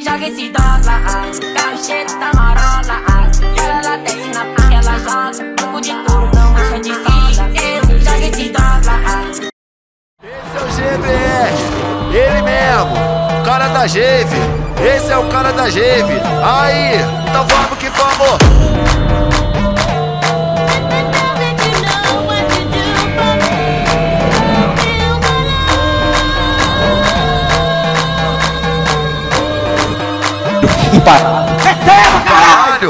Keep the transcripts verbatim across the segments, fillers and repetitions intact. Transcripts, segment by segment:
joga esse dólar, carro cheio da marola. E ela desce na pista, ela joga pouco de tudo, não acha de si. Joga esse dólar. Esse é o G B R, ele mesmo, o cara da Geve. Esse é o cara da Geve. Aí, então vamos que vamos. Receba, caralho!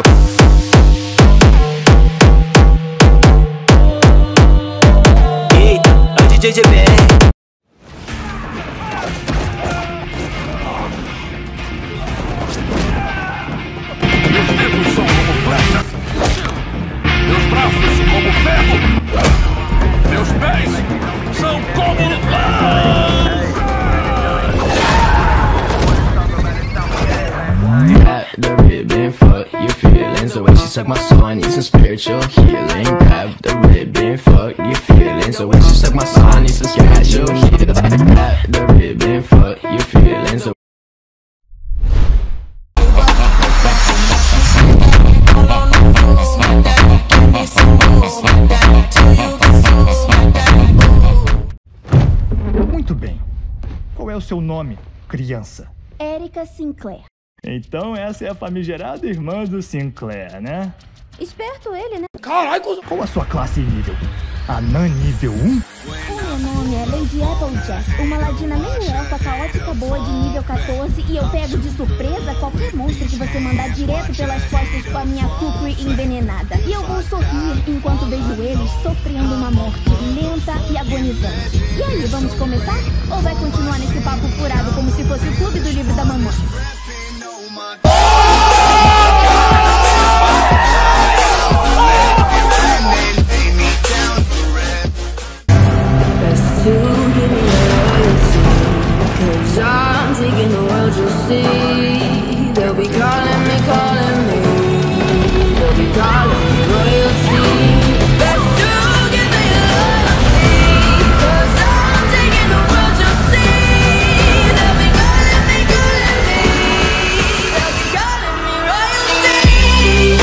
Eita, é o D J G B R. Meus dedos são como flechas, meus braços como ferro, meus pés são como... The ribbon, fuck your feelings. The way she suck my soul, I need some spiritual healing. Grab the ribbon, fuck your feelings. The way she suck my soul, I need some spiritual healing. Grab the ribbon, fuck your feelings. Muito bem. Qual é o seu nome, criança? Erika Sinclair. Então essa é a famigerada irmã do Sinclair, né? Esperto ele, né? Caralho, qual a sua classe e nível? Anã nível um? O meu nome é Lady Applejack, uma ladina meio elfa caótica boa de nível quatorze, e eu pego de surpresa qualquer monstro que você mandar direto pelas costas com a minha kukri envenenada. E eu vou sorrir enquanto vejo eles sofrendo uma morte lenta e agonizante. E aí, vamos começar? Ou vai continuar nesse papo furado como se fosse o clube do livro da mamãe? I'm taking the world, you'll see. They'll be calling me, calling me. They'll be calling me royalty. Best to give me loyalty, 'cause I'm taking the world, you'll see. They'll be calling me, calling me. They'll be calling me royalty.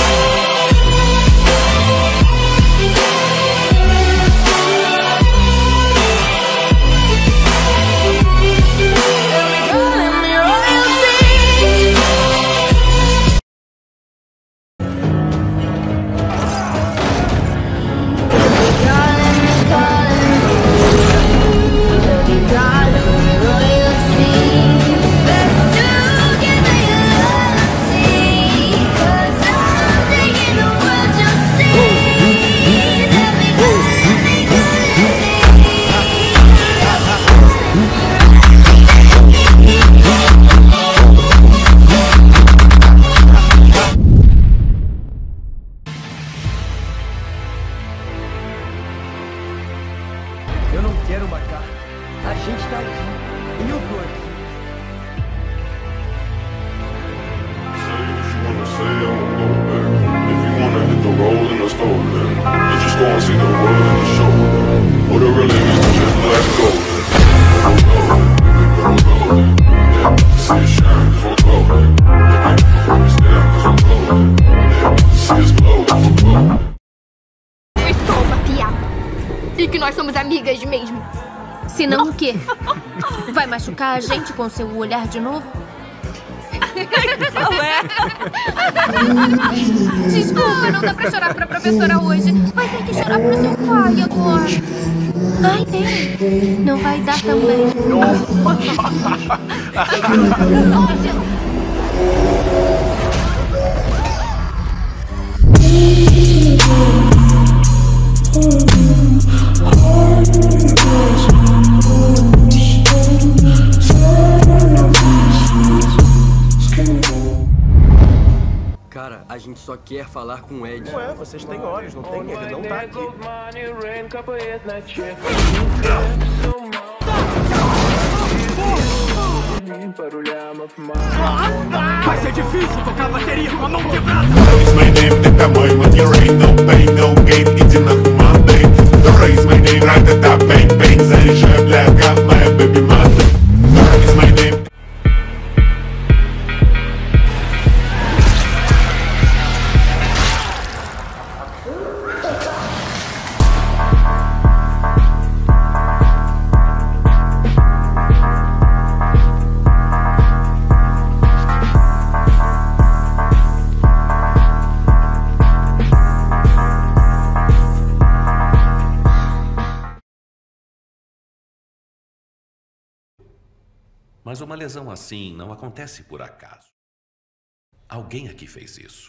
Eu não quero marcar. A gente tá aqui. E eu tô aqui. Eu sou uma piada. E que nós somos amigas mesmo. Se não, o quê? Vai machucar a gente com seu olhar de novo? Qual é? Desculpa, não dá pra chorar pra professora hoje. Vai ter que chorar pro seu pai agora. Ai, tem. Não vai dar também. Cara, a gente só quer falar com o Ed. Ué, vocês têm olhos, não tem? Ele não tá aqui. Vai ser difícil tocar bateria com a mão quebrada. Raise my name, take a boy, but there ain't no pain, no gain, it's enough Monday. Raise my name, right at that bang, bang, zay, shab, black, got my baby mother. Raise my name. Mas uma lesão assim não acontece por acaso. Alguém aqui fez isso.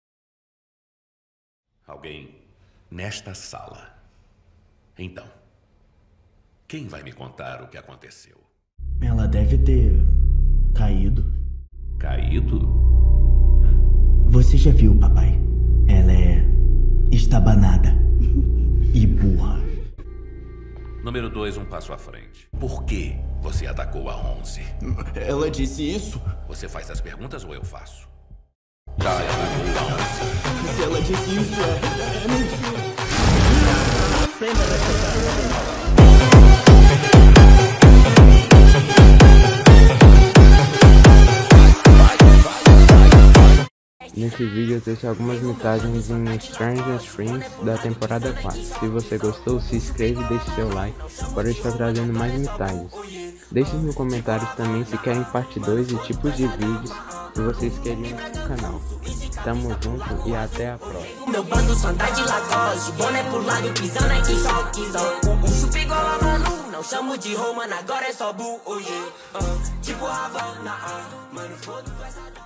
Alguém nesta sala. Então, quem vai me contar o que aconteceu? Ela deve ter caído. Caído? Você já viu, papai? Ela é estabanada e burra. Número dois, um passo à frente. Por que você atacou a onze? Ela disse isso? Você faz as perguntas ou eu faço? Já atacou a onze. Se ela disse isso, é, é mentira. Nesse vídeo eu trouxe algumas mitagens em Stranger Things da temporada quatro. Se você gostou, se inscreve e deixe seu like para eu estar trazendo mais mitagens. Deixe nos comentários também se querem parte dois e tipos de vídeos que vocês queriam no canal. Tamo junto e até a próxima. Meu bando só anda de Lacoste, boné pro lado, pisando em que choque. Um chupa igual a Manu, não chamo de Romana, agora é só Bu, oh yeah. uh, Tipo Havana, uh, mano, foda-se essa...